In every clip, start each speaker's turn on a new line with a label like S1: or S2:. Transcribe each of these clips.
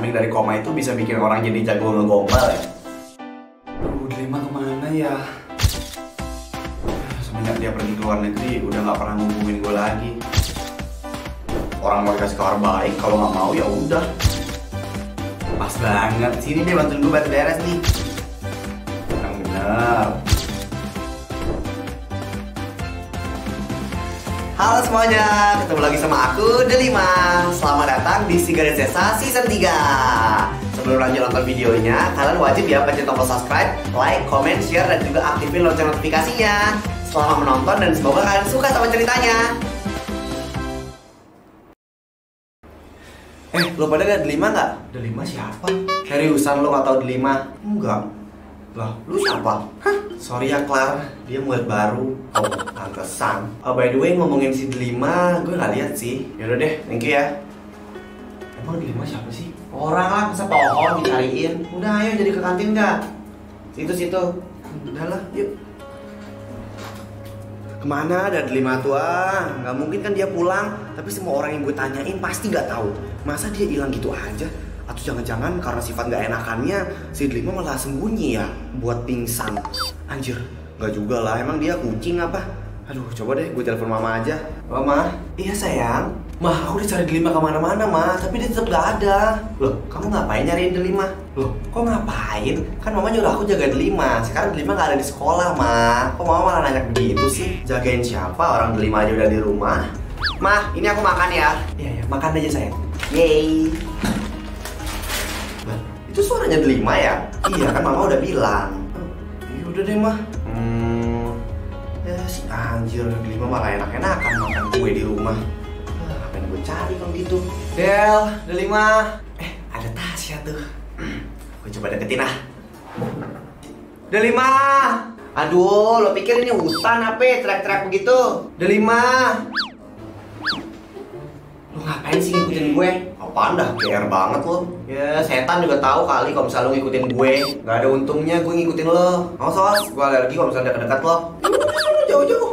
S1: balik dari koma itu bisa bikin orang jadi jago ngegombal ya. Delima kemana ya? Semenjak dia pergi ke luar negeri udah nggak pernah ngubungin gue lagi. Orang mau dikasih kabar baik, kalau nggak mau ya udah. Pas banget, sini deh bantuin gue bantu beres nih. Yang bener. Halo semuanya, ketemu lagi sama aku Delima. Selamat datang di Sigaret Sesa Season 3. Sebelum lanjut nonton videonya, kalian wajib ya pencet tombol subscribe, like, comment, share, dan juga aktifin lonceng notifikasinya. Selamat menonton dan semoga kalian suka sama ceritanya. Lo pada liat Delima nggak? Delima siapa? Seriusan lo nggak tahu Delima? Enggak. Lah, lu siapa? Hah? Sorry ya Clar, dia murid baru. Oh, pantesan. By the way, ngomongin si Delima, gue nggak lihat sih. Yaudah deh, thank you ya. Emang Delima siapa sih? Orang lah, masa pohon dicariin. Udah ayo jadi ke kantin nggak? Situ. Udah lah, yuk. Kemana ada Delima tua? Nggak mungkin kan dia pulang. Tapi semua orang yang gue tanyain pasti nggak tahu. Masa dia hilang gitu aja? Atau jangan-jangan karena sifat nggak enakannya si Delima malah sembunyi ya buat pingsan. Anjir, nggak juga lah. Emang dia kucing apa? Aduh, coba deh gue telepon mama aja. Mama, iya sayang. Mah, aku udah cari Delima kemana-mana mah, tapi dia tetap nggak ada. Loh, kamu ngapain nyariin Delima? Loh, kok ngapain? Kan mama nyuruh aku jaga Delima. Sekarang Delima nggak ada di sekolah mah. Kok mama malah nanya begitu sih? Jagain siapa? Orang Delima aja udah di rumah. Mah, ini aku makan ya. Iya, makan aja sayang. Yeay. Itu suaranya Delima ya? Iya kan mama udah bilang. Ya udah deh mah. Ya si anjir, Delima malah enak-enakan makan kue di rumah. Apa yang gue cari kalau gitu? Delima. Ada Tasya tuh. Gue coba deketin ah. Delima. Aduh, lo pikir ini hutan apa? Teriak-teriak begitu. Delima. Lo ngapain sih ngikutin gue? Apaan dah, GR banget lo. Ya setan juga tahu kali kalau misalnya lo ngikutin gue. Gak ada untungnya gue ngikutin lo. Awas, gue alergi kalau misalnya dekat-dekat lo. Jauh-jauh.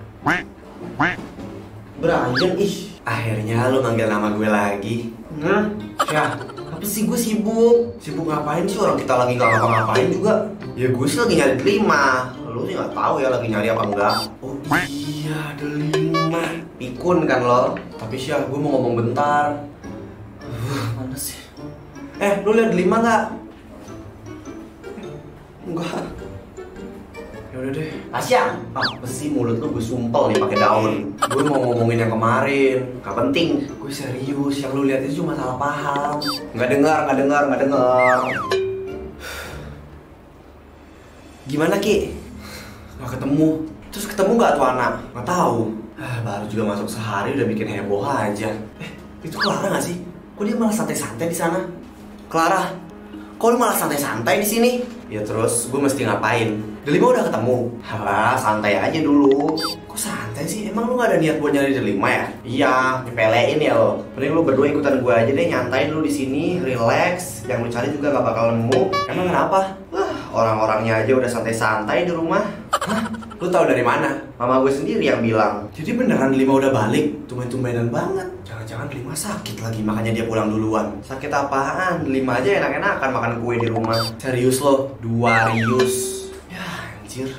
S1: Beranjang, ih. Akhirnya lo manggil nama gue lagi. Ya, apa sih gue sibuk? Sibuk ngapain sih, orang kita lagi gak ngapa-ngapain juga. Ya gue sih lagi nyari Delima. Lo sih gak tahu ya lagi nyari apa enggak. Oh iya, Delima. Pikun kan lo. Tapi sih gue mau ngomong bentar. Mana sih? Lu lihat Delima nggak? Enggak. Ya udah deh. Tasya, apa sih mulut lu gue sumpel nih pakai daun. Gue mau ngomongin yang kemarin. Gak penting. Gue serius. Yang lu lihat itu cuma salah paham. Nggak dengar. Gimana Ki? Nggak ketemu. Terus ketemu nggak tuh anak? Nggak tahu. Baru juga masuk sehari udah bikin heboh aja. Itu Clara nggak sih? Kok dia malah santai-santai di sana? Clara, kok lu malah santai-santai di sini? Ya terus gue mesti ngapain? Delima udah ketemu? Halah, santai aja dulu. Kok santai sih? Emang lu gak ada niat buat nyari Delima ya? Iya, nyepelein ya lo. Mending lu berdua ikutan gue aja deh, nyantai dulu di sini, relax. Yang lu cari juga gak bakal nemu. Emang kenapa? Orang-orangnya aja udah santai-santai di rumah. Hah? Lu tahu dari mana? Mama gue sendiri yang bilang. Jadi beneran Delima udah balik? Tumben-tumbenan banget. Jangan-jangan Delima sakit lagi, makanya dia pulang duluan. Sakit apaan? Delima aja enak-enakan makan kue di rumah. Serius lo? Rius. Ya anjir.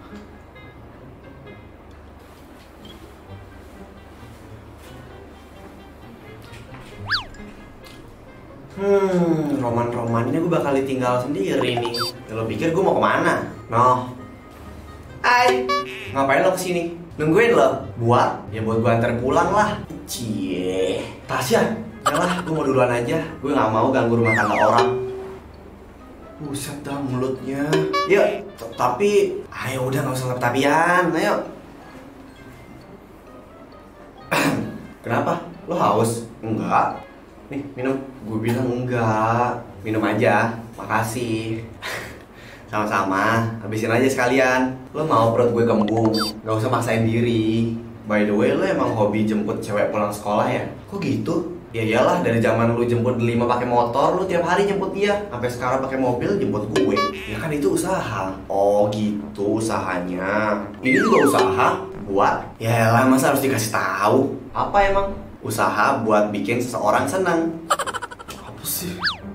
S1: Roman-romannya gue bakal ditinggal sendiri nih. Ya, lo pikir gue mau kemana? Noh. Hai, ngapain lo kesini? Nungguin lo? Buat? Ya buat gue antar pulang lah. Cie. Tasya, yalah gue mau duluan aja. Gue gak mau ganggu rumah tangga orang. Buset dah mulutnya. Yuk, tapi ayo udah gak usah tapi-tapian. Ayo. Kenapa? Lo haus? Enggak. Nih, minum. Gue bilang enggak. Minum aja. Makasih. Sama-sama, habisin aja sekalian. Lo mau perut gue kembung, gak usah maksain diri. By the way, lo emang hobi jemput cewek pulang sekolah ya? Kok gitu? Ya iyalah, dari zaman lu jemput Delima pakai motor, lu tiap hari jemput dia. Sampai sekarang pakai mobil jemput gue. Ya kan itu usaha. Oh gitu usahanya. Ini juga usaha buat? Ya lah, masa harus dikasih tahu? Apa emang? Usaha buat bikin seseorang senang. Apa sih?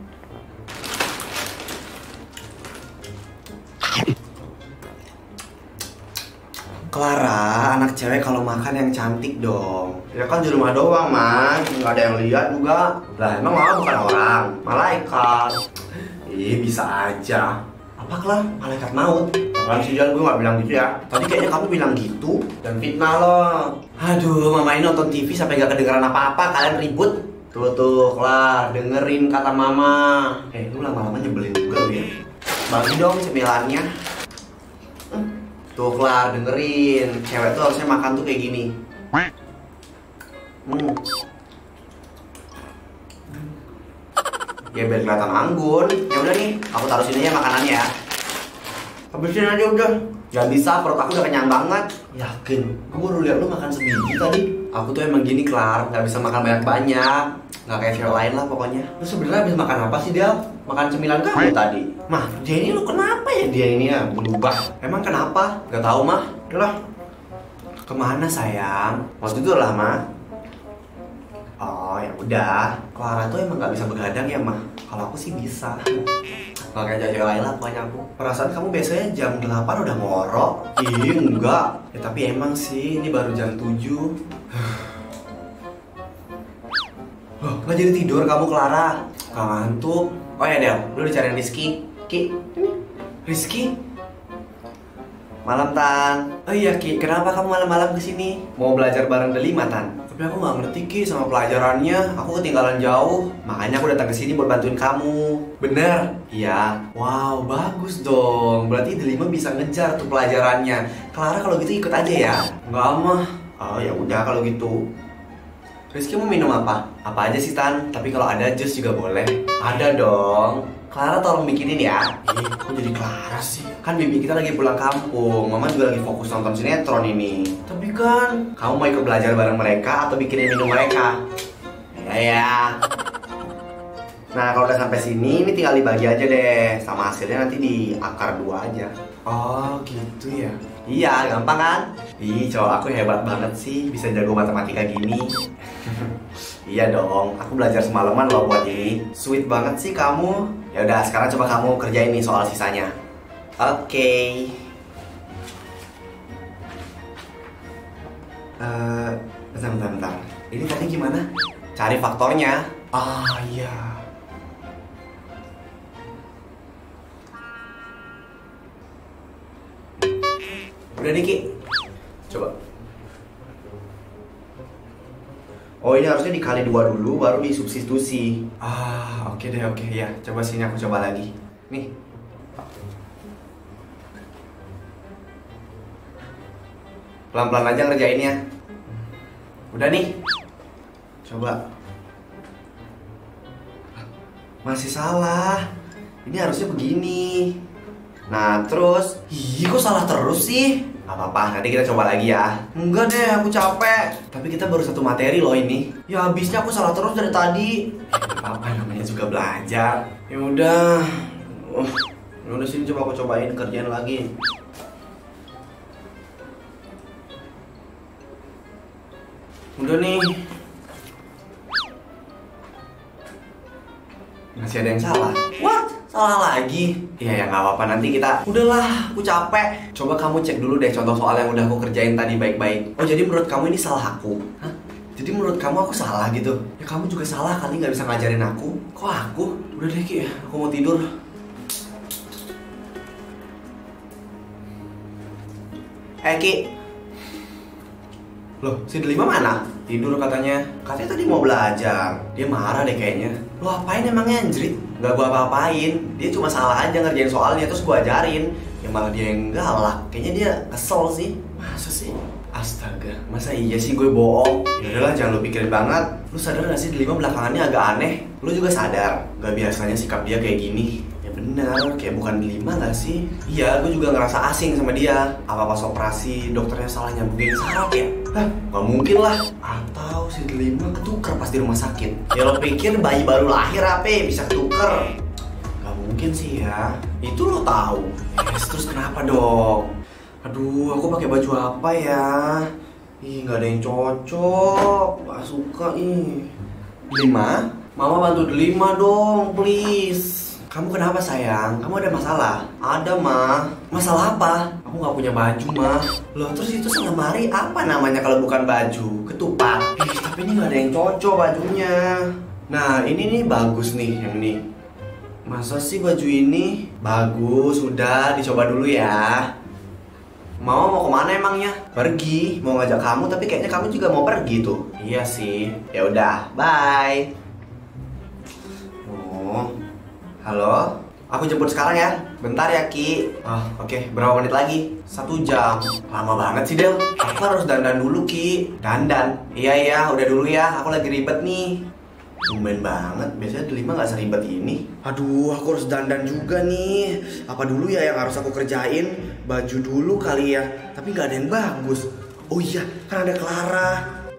S1: Clara, anak cewek kalau makan yang cantik dong. Ya kan di rumah doang, Mas. Nggak ada yang lihat juga. Lah, emang Mama bukan orang, malaikat. Ih, bisa aja. Apa Clara? Malaikat maut? Apaan sih, Jan? Gue nggak bilang gitu ya. Tadi kayaknya kamu bilang gitu. Dan fitnah loh. Aduh, Mama ini nonton TV sampai nggak kedengeran apa-apa. Kalian ribut. Tuh, Clara, dengerin kata Mama. Lu lama-lama nyebelin juga lu ya. Bagi dong cemilannya. Tuh Clara, dengerin. Cewek tuh harusnya makan tuh kayak gini. Ya biar kelihatan anggun. Ya udah nih, aku taruh sini aja makanannya ya. Habisin aja udah. Jangan bisa, perut aku udah kenyang banget. Yakin? Aku baru lihat lu makan sebiji tadi. Aku tuh emang gini Clara, nggak bisa makan banyak-banyak. Nggak kayak cewek lain lah pokoknya. Lu sebenarnya habis makan apa sih Del? Makan cemilan kamu tadi. Mah, dia ini lu kenapa ya dia ini ya berubah? Emang kenapa? Gak tahu Mah. Udah. Kemana sayang? Waktu itu lah Mah. Oh ya udah. Clara tuh emang nggak bisa begadang ya Mah. Kalau aku sih bisa. Nggak kayak cewek lain lah pokoknya aku. Perasaan kamu biasanya jam 8 udah ngorok. Ih enggak. Ya tapi emang sih ini baru jam 7. Loh, nggak jadi tidur kamu Clara? Ngantuk. Oh ya Del, lu dicariin Rizky. Ki, ini Rizky. Malam Tan. Oh iya Ki, kenapa kamu malam-malam kesini? Mau belajar bareng Delima Tan. Tapi aku nggak ngerti Ki sama pelajarannya. Aku ketinggalan jauh. Makanya aku datang ke sini buat bantuin kamu. Bener? Iya. Wow, bagus dong. Berarti Delima bisa ngejar tuh pelajarannya. Clara kalau gitu ikut aja ya. Nggak mah. Oh ya udah kalau gitu. Rizky mau minum apa? Apa aja sih Tan? Tapi kalau ada jus juga boleh. Ada dong. Clara tolong bikinin ya. Kok jadi Clara sih? Kan bibi kita lagi pulang kampung. Mama juga lagi fokus nonton sinetron ini. Tapi kan kamu mau ikut belajar bareng mereka atau bikinin minum mereka? Ya. Nah kalau udah sampai sini, ini tinggal dibagi aja deh. Sama hasilnya nanti diakar 2 aja. Oh gitu ya. Iya, gampang kan? Ih, cowok aku hebat banget sih, bisa jago matematika gini. Iya dong, aku belajar semalaman loh buat ini. Sweet banget sih kamu. Ya udah, sekarang coba kamu kerjain nih soal sisanya. Oke. Bentar. Ini tadi gimana? Cari faktornya. Ah, iya. Udah nih Ki, coba. Oh ini harusnya dikali 2 dulu, baru disubstitusi. Ah oke deh, oke ya. Coba sini aku coba lagi. Nih. Pelan-pelan aja ngerjainnya. Udah nih. Coba. Masih salah. Ini harusnya begini. Nah terus, kok salah terus sih? Gak apa-apa, nanti kita coba lagi ya. Enggak deh, aku capek. Tapi kita baru 1 materi loh ini. Ya habisnya aku salah terus dari tadi. Gak apa-apa, namanya juga belajar. Ya udah. Udah sini coba aku cobain kerjaan lagi. Udah nih. Masih ada yang salah. What? Salah lagi? Iya ya nggak apa-apa, nanti kita. Udahlah, aku capek. Coba kamu cek dulu deh contoh soal yang udah aku kerjain tadi baik-baik. Oh jadi menurut kamu ini salah aku? Hah? Jadi menurut kamu aku salah gitu? Ya kamu juga salah kali nggak bisa ngajarin aku. Kok aku? Udah deh Ki, aku mau tidur. Ki. Loh, si Delima mana? Tidur katanya. Katanya tadi mau belajar. Dia marah deh kayaknya. Lo apain emangnya anjrit? Gak gua apa-apain. Dia cuma salah aja ngerjain soalnya, terus gua ajarin. Ya malah dia yang galak. Kayaknya dia kesel sih. Masa sih? Astaga, masa iya sih gue bohong? Ya udahlah, jangan lu pikirin banget. Lu sadar gak sih Delima belakangannya agak aneh? Lu juga sadar? Gak biasanya sikap dia kayak gini. Ya benar, kayak bukan Delima gak sih? Iya, gue juga ngerasa asing sama dia. Apa pas operasi dokternya salah nyambungin saraf ya? Hah, gak mungkin lah. Atau si Delima ketuker pas di rumah sakit. Ya lo pikir bayi baru lahir apa bisa ketuker? Gak mungkin sih ya. Itu lo tahu. Yes, terus kenapa dong? Aduh, aku pakai baju apa ya? Ih, nggak ada yang cocok. Gak suka ih. Delima, Mama bantu Delima dong, please. Kamu kenapa sayang? Kamu ada masalah? Ada mah. Masalah apa? Aku nggak punya baju mah. Loh terus itu selemari apa namanya kalau bukan baju? Ketupat. Tapi ini nggak ada yang cocok bajunya. Nah ini nih bagus nih yang ini. Masa sih baju ini? Bagus, udah dicoba dulu ya. Mau kemana emangnya? Pergi, mau ngajak kamu tapi kayaknya kamu juga mau pergi tuh. Iya sih. Ya udah, bye. Oh. Halo? Aku jemput sekarang ya. Bentar ya, Ki. Oke. Berapa menit lagi? 1 jam. Lama banget sih, Del. Aku harus dandan dulu, Ki. Dandan? Iya, udah dulu ya. Aku lagi ribet nih. Tumben banget, biasanya Delima gak seribet ini. Aduh, aku harus dandan juga nih. Apa dulu ya yang harus aku kerjain? Baju dulu kali ya. Tapi gak ada yang bagus. Oh iya, kan ada Clara.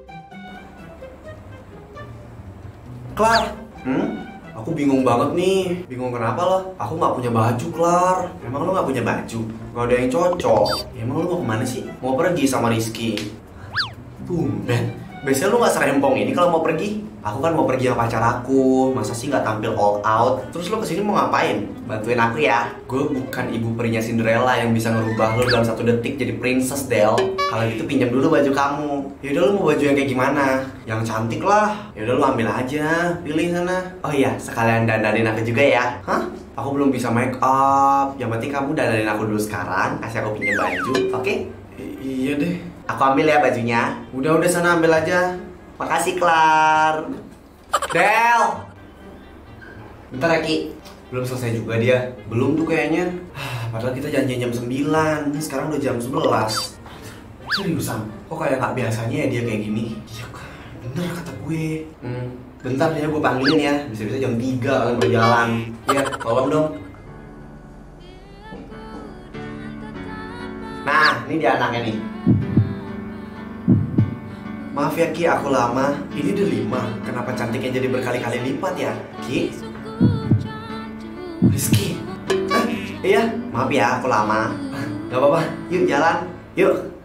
S1: Clara? Aku bingung banget nih. Bingung kenapa lo? Aku gak punya baju, Clara. Emang lo gak punya baju? Gak ada yang cocok. Emang lo mau kemana sih? Mau pergi sama Rizky? Tumben. Biasanya lu gak serempong ini kalau mau pergi. Aku kan mau pergi sama pacar aku. Masa sih gak tampil all out? Terus lu kesini mau ngapain? Bantuin aku ya. Gue bukan ibu perinya Cinderella yang bisa ngerubah lu dalam 1 detik jadi princess, Del. Kalau gitu pinjam dulu baju kamu. Yaudah lu mau baju yang kayak gimana? Yang cantik lah. Yaudah lu ambil aja. Pilih sana. Oh iya, sekalian dandanin aku juga ya. Hah? Aku belum bisa make up. Yang penting kamu dandanin aku dulu sekarang. Kasih aku pinjam baju, oke? Iya deh. Aku ambil ya bajunya. Udah sana ambil aja. Makasih, Clar. Del. Bentar ya, Ki. Belum selesai juga dia. Belum tuh kayaknya. Padahal kita janjian jam 9. Ini sekarang udah jam 11. Seriusan? Kok kayak gak biasanya ya dia kayak gini? Iya kan, bener kata gue. Bentar ya, gue panggilin ya. Bisa-bisa jam 3 kalian berjalan. Ya, tolong dong. Nah, ini dia anaknya nih. Maaf ya Ki, aku lama. Ini Delima. Kenapa cantiknya jadi berkali-kali lipat ya, Ki? Rizky. Iya, maaf ya, aku lama. Gak apa-apa, yuk jalan. Yuk.